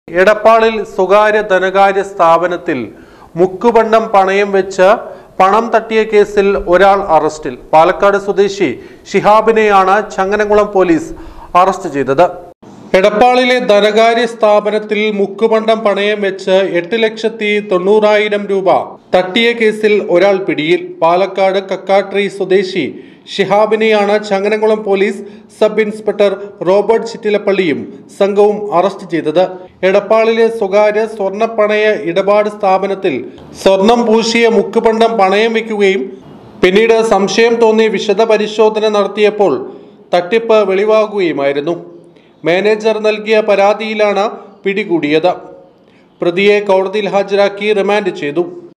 എടപ്പാളിൽ സ്വകാര്യ ധനകാര്യ സ്ഥാപനത്തിൽ മുക്കുപണ്ടം പണയം വെച്ച് പണം തട്ടിയ കേസിൽ ഒരാൾ അറസ്റ്റിൽ. പാലക്കാട് സ്വദേശി ഷിഹാബിനെയാണ് ചങ്ങനകുളം പോലീസ് അറസ്റ്റ് ചെയ്തത്. എടപ്പാളിലെ ധനകാര്യ സ്ഥാപനത്തിൽ മുക്കുപണ്ടം പണയം വെച്ച് 8,90,000 രൂപ തട്ടിയ കേസിൽ ഒരാൾ പിടിയിൽ. പാലക്കാട് കക്കാട്രി സ്വദേശി ഷിഹാബിനെയാണ് Changanakulam police sub inspector Robert ചിറ്റിലപ്പള്ളിയും സംഘവും അറസ്റ്റ് ചെയ്തത്. എടപ്പാളിലെ സ്വകാര്യ സ്വർണ്ണപ്പണയ ഇടപാട് സ്ഥാപനത്തിൽ സ്വർണം പൂശിയ മുക്കുപണ്ടം പണയം വയ്ക്കുകയും പിന്നീട് സംശയം തോന്നി വിശദ പരിശോധന നടത്തിയപ്പോൾ തട്ടിപ്പ് വെളിവാകുകയുമായിരുന്നു. മാനേജർ നൽകിയ പരാതിയിലാണ് പിടികൂടിയത്. പ്രതിയെ കോടതിയിൽ ഹാജരാക്കി റിമാൻഡ് ചെയ്തു.